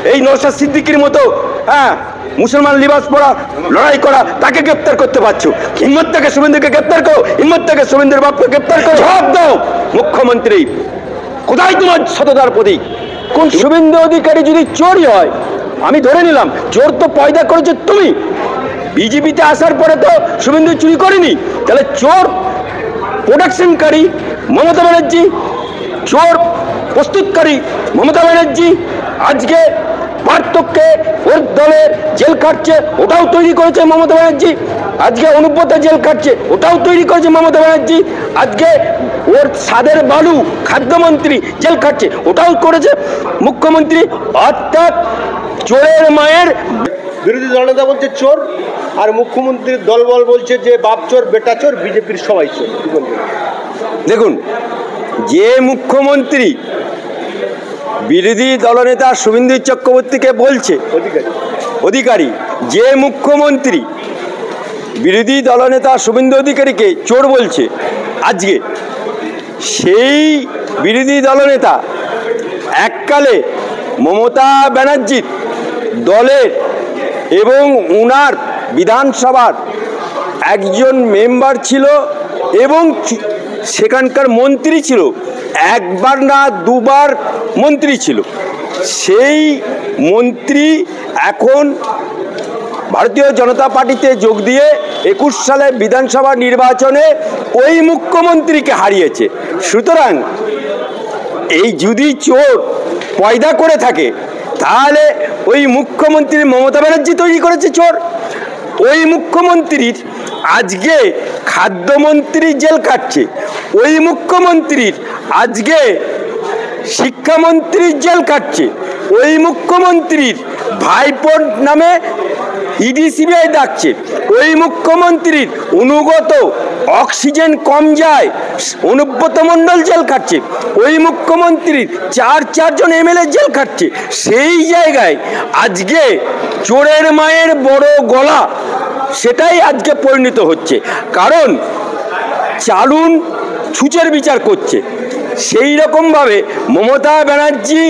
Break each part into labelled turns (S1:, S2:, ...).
S1: এই নওশাদ সিদ্দিকীর মতো মুসলমান লিবাস পরা লড়াই করা তাকে গ্রেপ্তার করতে পারছো? হিম্মত থেকে শুভেন্দুকে গ্রেপ্তার করো, হিম্মত থেকে শুভেন্দুর বাপকে গ্রেপ্তার করো। জবাব দাও মুখ্যমন্ত্রী, কোথায় তোমার সততার প্রতীক? কোন শুভেন্দু অধিকারী যদি চোরই হয়, আমি ধরে নিলাম চোর তো পয়দা করেছে তুমি, বিজেপিতে আসার পরে তো শুভেন্দু চুরি করেনি, তাহলে চোর প্রোডাকশনকারী মমতা ব্যানার্জি, চোর প্রস্তুতকারী মমতা ব্যানার্জি। আজকে পার্থক্যে ওর দলের জেল কাটছে, ওটাও তৈরি করেছে মমতা ব্যানার্জি। আজকে অনুব্রত জেল কাটছে, ওটাও তৈরি করেছে মমতা ব্যানার্জি। আজকে ওর সাদের বালু খাদ্যমন্ত্রী জেল কাটছে, ওটাও করেছে মুখ্যমন্ত্রী। অর্থাৎ চোরের মায়ের
S2: বিরোধী দলনেতা বলছে চোর, আর মুখ্যমন্ত্রীর দলবল বলছে যে বাপ চোর বেটা চোর, বিজেপির সবাই চোর। কি বলবেন?
S1: দেখুন, যে মুখ্যমন্ত্রী বিরোধী দলনেতা শুভেন্দু চক্রবর্তীকে বলছে অধিকারী, যে মুখ্যমন্ত্রী বিরোধী দলনেতা শুভেন্দু অধিকারীকে চোর বলছে, আজকে সেই বিরোধী দলনেতা এককালে মমতা ব্যানার্জির দলের এবং উনার বিধানসভার একজন মেম্বার ছিল এবং সেখানকার মন্ত্রী ছিল, একবার না দুবার মন্ত্রী ছিল। সেই মন্ত্রী এখন ভারতীয় জনতা পার্টিতে যোগ দিয়ে 21 সালে বিধানসভা নির্বাচনে ওই মুখ্যমন্ত্রীকে হারিয়েছে। সুতরাং এই যদি চোর পয়দা করে থাকে, তাহলে ওই মুখ্যমন্ত্রী মমতা ব্যানার্জি তৈরি করেছে চোর। ওই মুখ্যমন্ত্রীর আজকে খাদ্যমন্ত্রী জেল কাটছে, ওই মুখ্যমন্ত্রীর আজকে শিক্ষামন্ত্রী জেল কাটছে, ওই মুখ্যমন্ত্রীর ভাইপোর নামে ইডি সিবিআই ডাকছে, ওই মুখ্যমন্ত্রীর অনুগত অক্সিজেন কম যায় অনুব্রত মণ্ডল জেল কাটছে, ওই মুখ্যমন্ত্রীর চারজন এমএলএ জেল কাটছে। সেই জায়গায় আজকে চোরের মায়ের বড় গলা, সেটাই আজকে পরিণত হচ্ছে। কারণ চালুন ছুঁচের বিচার করছে। সেই রকমভাবে মমতা ব্যানার্জি,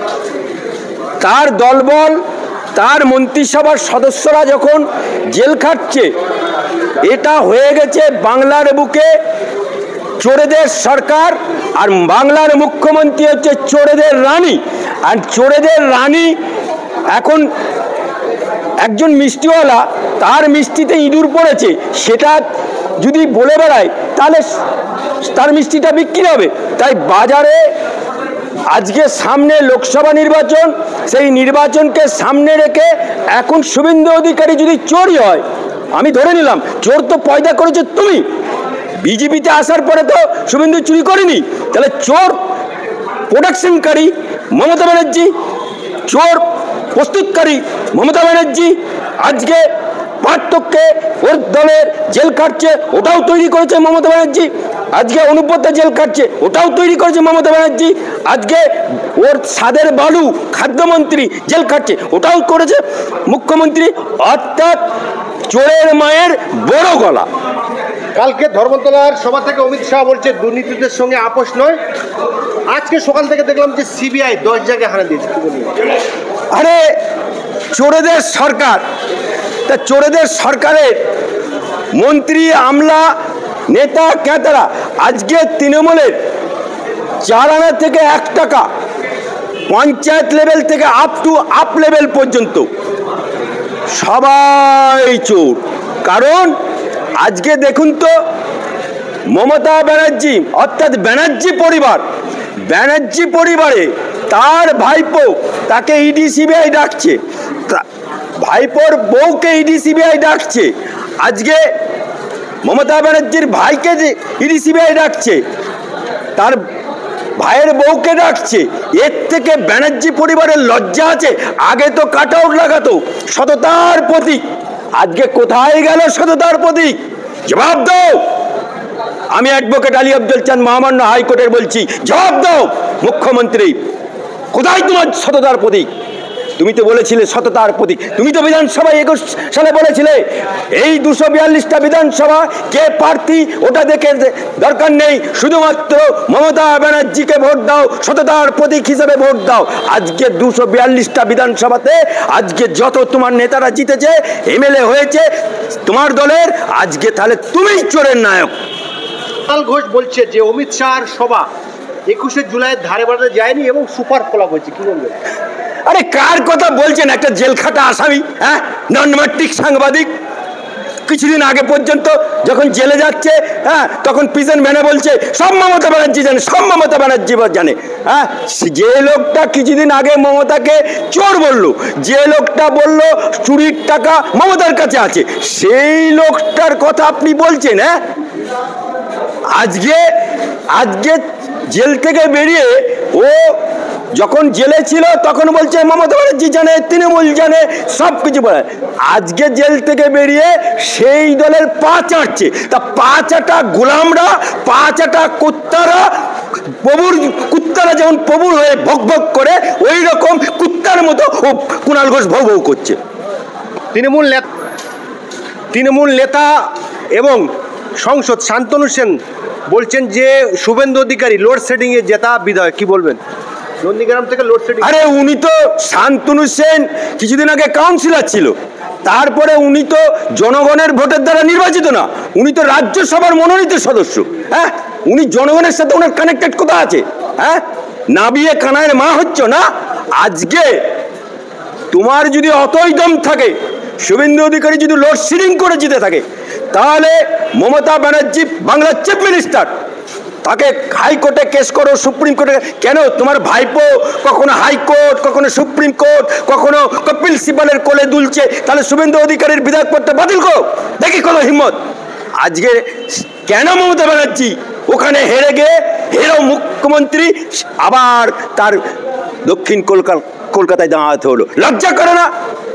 S1: তার দলবল, তার মন্ত্রিসভার সদস্যরা যখন জেল খাটছে, এটা হয়ে গেছে বাংলার বুকে চোরেদের সরকার, আর বাংলার মুখ্যমন্ত্রী হচ্ছে চোরেদের রানী। আর চোরেদের রানী এখন একজন মিষ্টিওয়ালা, তার মিষ্টিতে ইঁদুর পড়েছে, সেটা যদি বলে বেড়ায় তাহলে তার মিষ্টিটা বিক্রি হবে। তাই বাজারে আজকে সামনে লোকসভা নির্বাচন, সেই নির্বাচনকে সামনে রেখে এখন শুভেন্দু অধিকারী যদি চোরই হয়, আমি ধরে নিলাম চোর তো পয়দা করেছে তুমি, বিজেপিতে আসার পরে তো শুভেন্দু চুরি করেনি, তাহলে চোর প্রোডাকশনকারী মমতা ব্যানার্জি, চোর প্রস্তুতকারী মমতা ব্যানার্জি। আজকে পার্থক্যে ওর দলের জেল কাটছে, ওটাও তৈরি করেছে মমতা ব্যানার্জি। আজকে অনুব্রত জেল কাটছে, ওটাও তৈরি করেছে মমতা ব্যানার্জি। আজকে ওর সাদের বালু খাদ্যমন্ত্রী জেল কাটছে, ওটাও করেছে মুখ্যমন্ত্রী। অর্থাৎ চোরের মায়ের বড় গলা।
S2: কালকে ধর্মতলার সভা থেকে অমিত শাহ বলছে দুর্নীতিদের সঙ্গে আপোষ নয়। আজকে সকাল থেকে দেখলাম যে সিবিআই 10 জায়গায় হানা দিয়েছে।
S1: আরে চোরেদের সরকার, তা চোরেদের সরকারের মন্ত্রী, আমলা, নেতা ক্যাতারা আজকে তৃণমূলের 4 আনা থেকে 1 টাকা, পঞ্চায়েত লেভেল থেকে আপ লেভেল পর্যন্ত সবাই চোর। কারণ আজকে দেখুন তো, মমতা ব্যানার্জি অর্থাৎ ব্যানার্জি পরিবারে তার ভাইপো, তাকে ইডি সিবিআই ডাকছে, ভাইপোর বউকে ইডি সিবিআই ডাকছে, আজকে মমতা ব্যানার্জির ভাইকে যে ইডি সিবিআই ডাকছে, তার ভাইয়ের বউকে ডাকছে। এর থেকে ব্যানার্জি পরিবারের লজ্জা আছে? আগে তো কাট আউট লাগাতো সততার প্রতীক, আজকে কোথায় গেল সততার প্রতীক? জবাব দাও। আমি অ্যাডভোকেট আলী আব্দুল চাঁদ মহামান্য হাইকোর্টের বলছি, জবাব দাও মুখ্যমন্ত্রী, কোথায় তোমার সততার প্রতীক? তুমি তো বলেছিলে সততার প্রতীক, তুমি তো বিধানসভায় 21 সালে বলেছিলে এই 242টা বিধানসভা কে প্রার্থী ওটা দেখে দরকার নেই, শুধুমাত্র মমতা ব্যানার্জিকে ভোট দাও, সততার প্রতীক হিসেবে ভোট দাও। আজকে 242টা বিধানসভাতে আজকে যত তোমার নেতারা জিতেছে, এমএলএ হয়েছে তোমার দলের, আজকে তাহলে তুমিই চোরের নায়ক।
S2: কুণাল ঘোষ বলছে যে অমিত শাহর সভা 21শে জুলাইয়ের ধারে বাড়াতে যায়নি এবং সুপার ফ্লপ হয়েছে, কি বলবেন?
S1: আরে কার কথা বলছেন? একটা জেলখাটা আসামি, হ্যাঁ, নন ম্যাট্রিক সাংবাদিক, কিছুদিন আগে পর্যন্ত যখন জেলে যাচ্ছে, হ্যাঁ, তখন পিছন ভ্যানে বলছে সব মমতা ব্যানার্জি জানে, সব মমতা ব্যানার্জি জানে। হ্যাঁ, যে লোকটা কিছুদিন আগে মমতাকে চোর বললো, যে লোকটা বললো চুরির টাকা মমতার কাছে আছে, সেই লোকটার কথা আপনি বলছেন? হ্যাঁ, আজকে জেল থেকে বেরিয়ে ও যখন জেলে ছিল তখন বলছে মমতা ব্যানার্জি জানে, তৃণমূল জানে, সব কিছু বলে। আজকে জেল থেকে বেরিয়ে সেই দলের পা চাটছে। তা পা চাটা গোলামরা, পা চাটা কুত্তারা, কুত্তারা যেমন প্রভুর হয়ে ভক ভক করে, ওই রকম কুত্তার মতো ও কুণাল ঘোষ ভৌ ভৌ করছে।
S2: তৃণমূল নেতা এবং সংসদ শান্তনু সেন বলছেন যে শুভেন্দু অধিকারী লোডশেডিংয়ে জেতা বিধায়ক, কি বলবেন? নন্দীগ্রাম থেকে লোডশেডিং।
S1: আরে উনি তো, শান্তনু সেন কিছুদিন আগে কাউন্সিলর ছিল, তারপরে উনি তো জনগণের ভোটের দ্বারা নির্বাচিত না, উনি তো রাজ্যসভার মনোনীত সদস্য। হ্যাঁ, উনি জনগণের সাথে ওনার কানেক্টেড কোথা আছে? হ্যাঁ, না বিয়ে কানায়ের মা হচ্ছে না। আজকে তোমার যদি অতই দম থাকে, শুভেন্দু অধিকারী যদি লোডশেডিং করে জিতে থাকে, তাহলে মমতা ব্যানার্জি বাংলার চিফ মিনিস্টার, তাকে হাইকোর্টে কেস করো, সুপ্রিম কোর্টে কেন? তোমার ভাইপো কখনো হাইকোর্ট, কখনো সুপ্রিম কোর্ট, কখনো কপিল সিবালের কোলে দুলছে, তাহলে শুভেন্দু অধিকারীর বিধায়ক পদটা বাতিল করো, দেখি কোনো হিম্মত। আজকে কেন মমতা ব্যানার্জি ওখানে হেরে গিয়ে হেরো মুখ্যমন্ত্রী আবার তার দক্ষিণ কলকাতায় দাঁড়াতে হলো? লজ্জা করে না?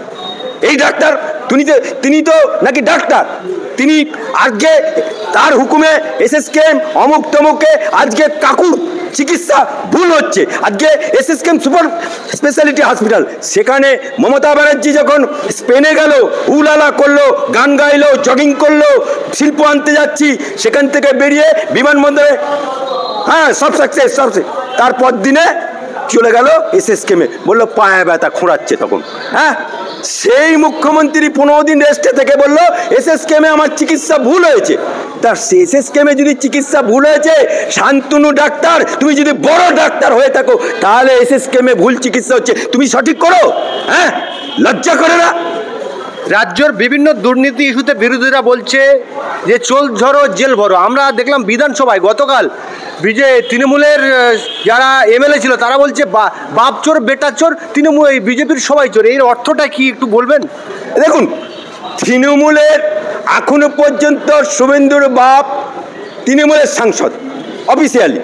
S1: এই ডাক্তার, তিনি তো নাকি ডাক্তার, তিনি আজকে তার হুকুমে এসএসকেএম অমুক তমুকে আজকে কাকুর চিকিৎসা ভুল হচ্ছে। আজকে এসএসকেএম সুপার স্পেশালিটি হসপিটাল, সেখানে মমতা ব্যানার্জি যখন স্পেনে গেল, উলালা করলো, গান গাইলো, জগিং করলো, শিল্প আনতে যাচ্ছি, সেখান থেকে বেরিয়ে বিমানবন্দরে, হ্যাঁ, সব সাকসেস, তারপর দিনে চলে গেল এসএসকেএমে, বললো পায়ে ব্যথা খোঁড়াচ্ছে তখন। হ্যাঁ, সেই মুখ্যমন্ত্রী 15 দিন রেস্টে থেকে বললো এসএসকেএমে আমার চিকিৎসা ভুল হয়েছে। তার এসএসকেএমে যদি চিকিৎসা ভুল হয়েছে, শান্তনু ডাক্তার, তুমি যদি বড় ডাক্তার হয়ে থাকো, তাহলে এসএসকেএমে ভুল চিকিৎসা হচ্ছে, তুমি সঠিক করো। হ্যাঁ, লজ্জা করে না?
S2: রাজ্যের বিভিন্ন দুর্নীতি ইস্যুতে বিরোধীরা বলছে যে চোল ঝরো জেল ভরো। আমরা দেখলাম বিধানসভায় গতকাল তৃণমূলের যারা এমএলএ ছিল তারা বলছে বাপ চোর বেটা চোর, তৃণমূল বিজেপির সবাই চোর। এর অর্থটা কি একটু বলবেন?
S1: দেখুন, তৃণমূলের এখনো পর্যন্ত শুভেন্দুর বাপ তৃণমূলের সাংসদ অফিসিয়ালি।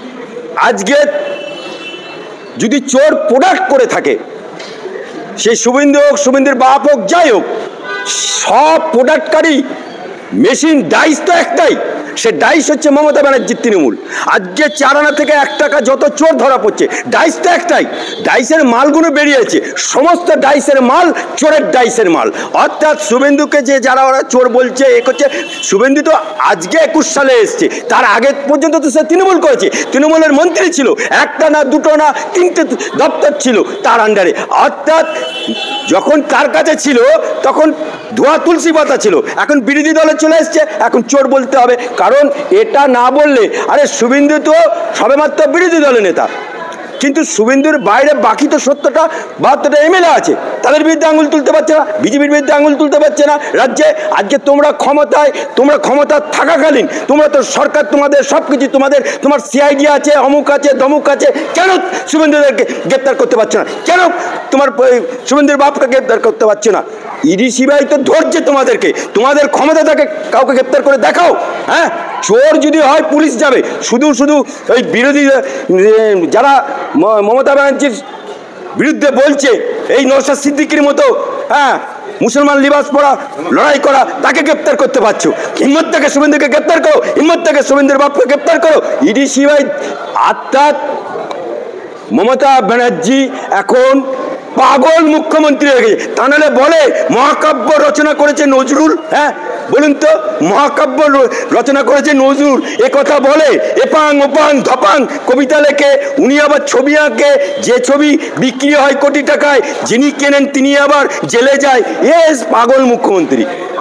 S1: আজকে যদি চোর প্রোডাক্ট করে থাকে, সে শুভেন্দু হোক, শুভেন্দুর বাপ হোক, যাই হোক, সব প্রোডাক্টকারী মেশিন ডাইস তো একটাই, সে ডাইস হচ্ছে মমতা ব্যানার্জির তৃণমূল। আজকে 4 আনা থেকে 1 টাকা যত চোর ধরা পড়ছে, ডাইস তো একটাই, ডাইসের মালগুলো বেরিয়েছে, সমস্ত ডাইসের মাল চোরের ডাইসের মাল। অর্থাৎ শুভেন্দুকে যে যারা ওরা চোর বলছে, এ করছে, শুভেন্দু তো আজকে 21 সালে এসছে, তার আগে পর্যন্ত তো সে তৃণমূল করেছে, তৃণমূলের মন্ত্রী ছিল, 1টা না 2টো না 3টে দপ্তর ছিল তার আন্ডারে। অর্থাৎ যখন তার কাছে ছিল তখন ধোয়া তুলসী পাতা ছিল, এখন বিরোধী দলে চলে এসছে, এখন চোর বলতে হবে। কারণ এটা না বললে, আরে শুভেন্দু তো সবেমাত্র বিরোধী দলের নেতা, কিন্তু শুভেন্দুর বাইরে বাকি তো 70টা এমএলএ আছে, তাদের বিরুদ্ধে আঙুল তুলতে পারছে না, বিজেপির বিরুদ্ধে আঙুল তুলতে পারছে না রাজ্যে। আজকে তোমরা ক্ষমতা থাকাকালীন তোমরা তো সরকার, তোমাদের সব কিছু, তোমার সিআইডি আছে, অমুক আছে, দমুক আছে, কেন শুভেন্দুদেরকে গ্রেপ্তার করতে পারছো না? কেন তোমার শুভেন্দুর বাপকে গ্রেপ্তার করতে পারছো না? ইডি সিবিআই তো ধরছে তোমাদেরকে, তোমাদের ক্ষমতা থাকে, কাউকে গ্রেপ্তার করে দেখাও। হ্যাঁ, চোর যদি হয় পুলিশ যাবে, শুধু ওই বিরোধী যারা মমতা ব্যানার্জির বিরুদ্ধে বলছে, এই নওশাদ সিদ্দিকীর মতো, হ্যাঁ, মুসলমান লিবাস পরা লড়াই করা, তাকে গ্রেপ্তার করতে পারছো। হিম্মত থেকে শুভেন্দুকে গ্রেপ্তার করো, হিম্মত থেকে শুভেন্দুর বাপকে গ্রেপ্তার করো। ইডি সিবিআই, অর্থাৎ মমতা ব্যানার্জি এখন পাগল মুখ্যমন্ত্রী হয়ে গেছে। তা নাহলে বলে মহাকাব্য রচনা করেছে নজরুল, হ্যাঁ বলুন তো, মহাকাব্য রচনা করেছে নজরুল এ কথা বলে? এপাং ওপাং ধপাং কবিতা লেখে, উনি আবার ছবি আঁকে, যে ছবি বিক্রি হয় কোটি টাকায়, যিনি কেনেন তিনি আবার জেলে যায়। পাগল মুখ্যমন্ত্রী।